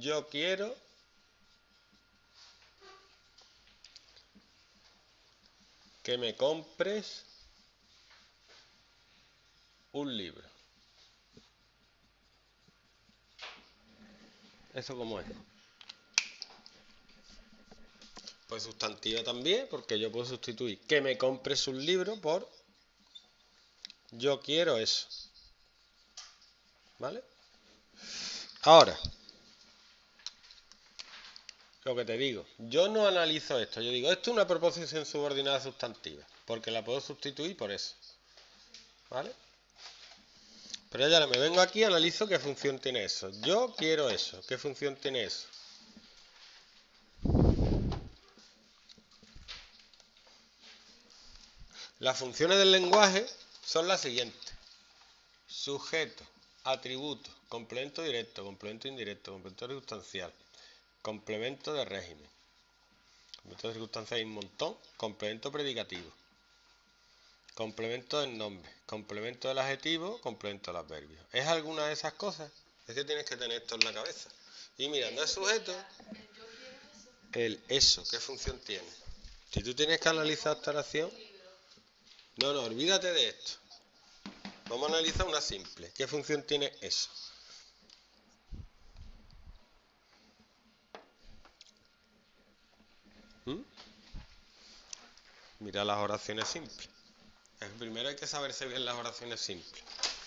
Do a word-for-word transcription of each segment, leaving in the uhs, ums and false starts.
yo quiero que me compres un libro. ¿Eso cómo es? Pues sustantiva también, porque yo puedo sustituir que me compres un libro por yo quiero eso. ¿Vale? Ahora, lo que te digo, yo no analizo esto, yo digo, esto es una proposición subordinada sustantiva, porque la puedo sustituir por eso. ¿Vale? Pero ya me vengo aquí y analizo qué función tiene eso. Yo quiero eso. ¿Qué función tiene eso? Las funciones del lenguaje son las siguientes. Sujeto, atributo, complemento directo, complemento indirecto, complemento circunstancial, complemento de régimen. Complemento de circunstancial hay un montón. Complemento predicativo. Complemento del nombre. Complemento del adjetivo. Complemento del adverbio. ¿Es alguna de esas cosas? Es que tienes que tener esto en la cabeza. Y mirando al sujeto, el eso, ¿qué función tiene? Si tú tienes que analizar esta oración, no, no, olvídate de esto. Vamos a analizar una simple. ¿Qué función tiene eso? ¿Mm? Mira las oraciones simples. Primero hay que saberse bien las oraciones simples.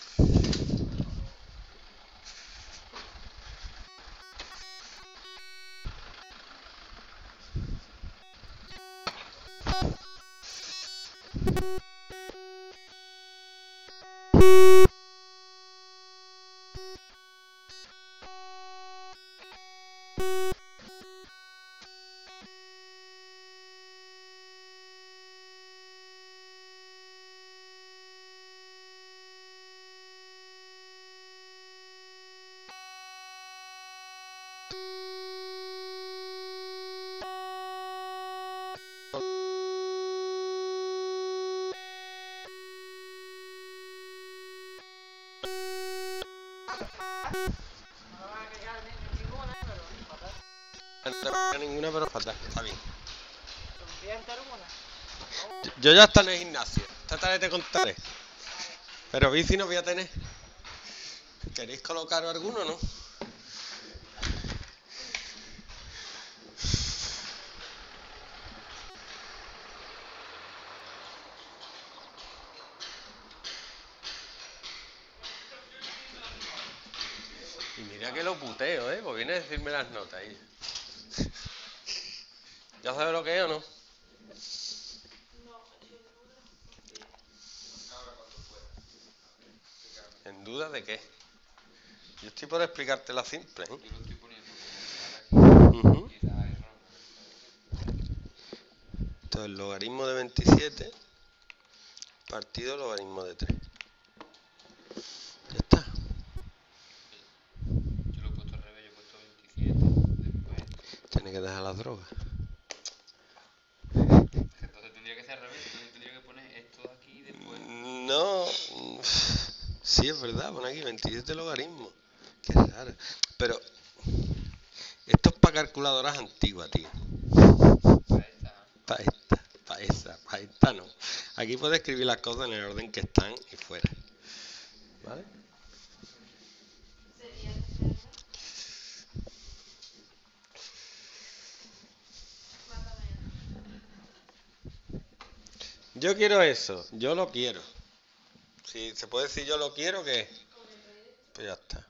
No ninguna, pero fatal, está bien. Yo ya estoy en el gimnasio. Esta tarde te contaré. Pero bici no voy a tener. ¿Queréis colocaros alguno, no? Y mira que lo puteo, ¿eh? Pues viene a decirme las notas ahí. ¿Ya sabes lo que es o no? ¿En duda de qué? Yo estoy por explicarte la simple, ¿eh? Yo lo estoy poniendo como Uh-huh. y la error. Entonces, el logaritmo de veintisiete partido logaritmo de tres. Ya está. Yo lo he puesto al revés, yo he puesto veintisiete, después esto. Tiene que dejar las drogas. Entonces tendría que ser al revés, entonces tendría que poner esto aquí y después. No, sí es verdad, pon aquí veintisiete logaritmos. Qué raro. Pero esto es para calculadoras antiguas, tío. Para esta. Para esta, para esa, para esta no. Aquí puedes escribir las cosas en el orden que están y fuera. ¿Vale? Yo quiero eso, yo lo quiero. Si se puede decir yo lo quiero, ¿qué? Pues ya está.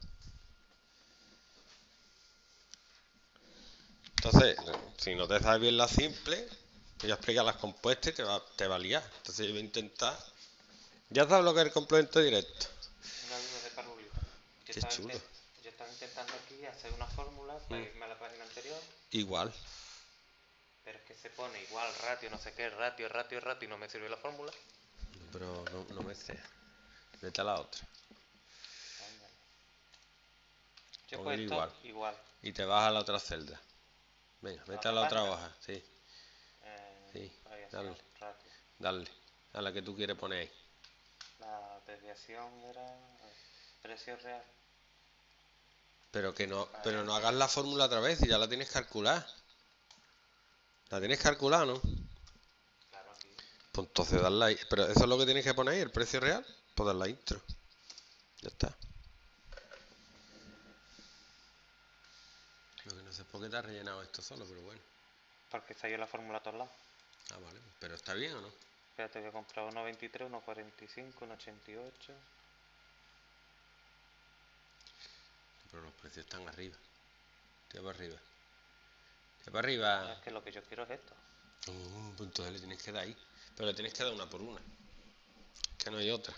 Entonces, si no te sabes bien la simple, voy a explicar las compuestas y te va, te va a liar. Entonces yo voy a intentar. Ya sabes lo que es el complemento directo. Una duda de Parvulio. Yo Qué estaba, chulo. intent- yo estaba intentando aquí hacer una fórmula para Mm. irme a la página anterior, Igual. pero es que se pone igual ratio, no sé qué, ratio, ratio, ratio y no me sirve la fórmula. Pero no, no me sé. Vete a la otra. Ándale. Yo he Pon el puesto igual. igual. Y te vas a la otra celda. Venga, ¿A vete a otra la otra página? hoja. Sí, Eh, sí. variación, Dale, ratio. dale. A la que tú quieres poner ahí. La desviación era a ver, precio real. Pero que no, pero no hagas la fórmula otra vez y ya la tienes calculada. La tienes calculada, ¿no? Claro, aquí. Pues entonces dar la... Pero eso es lo que tienes que poner ahí, el precio real. Pues dar la intro. Ya está. Lo que no sé es por qué te has rellenado esto solo, pero bueno. Porque está yo la fórmula a todos lados. Ah, vale. Pero está bien o no. Espérate, voy a comprar uno veintitrés, uno cuarenta y cinco, uno ochenta y ocho. Pero los precios están arriba. Tira para arriba. Tira para arriba. Es que lo que yo quiero es esto. Uh, pues entonces le tienes que dar ahí. Pero le tienes que dar una por una. Que no hay otra.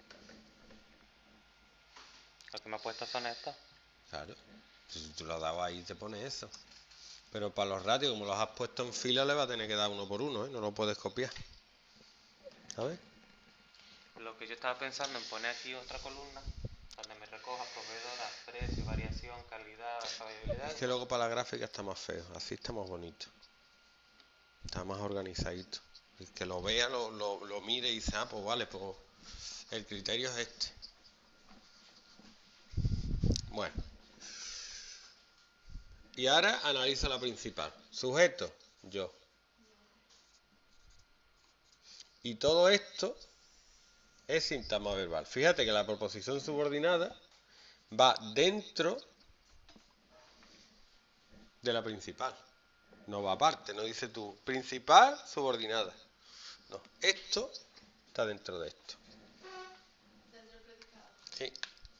Lo que me ha puesto son estas. Claro. Si tú lo has dado ahí, te pone eso. Pero para los ratios, como los has puesto en fila, le va a tener que dar uno por uno, ¿eh? No lo puedes copiar. ¿Sabes? Lo que yo estaba pensando en poner aquí otra columna donde me recoja proveedoras, precio, variación, calidad, estabilidad. Es que luego para la gráfica está más feo. Así está más bonito. Está más organizadito. El que lo vea, lo, lo, lo mire y dice, ah, pues vale, pues el criterio es este. Bueno. Y ahora analiza la principal. Sujeto, yo. Y todo esto es sintagma verbal. Fíjate que la proposición subordinada va dentro de la principal. No va aparte, no dice tú principal subordinada. No, esto está dentro de esto. Dentro del predicado. Sí.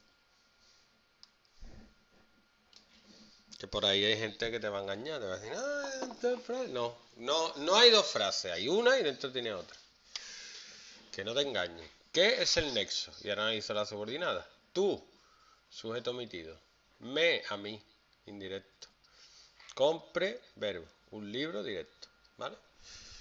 Que por ahí hay gente que te va a engañar, te va a decir, ah, no, no, no hay dos frases, hay una y dentro tiene otra. Que no te engañes. ¿Qué es el nexo? Y ahora analiza la subordinada. Tú, sujeto omitido. Me, a mí, indirecto. Compre, verbo. Un libro, directo. ¿Vale?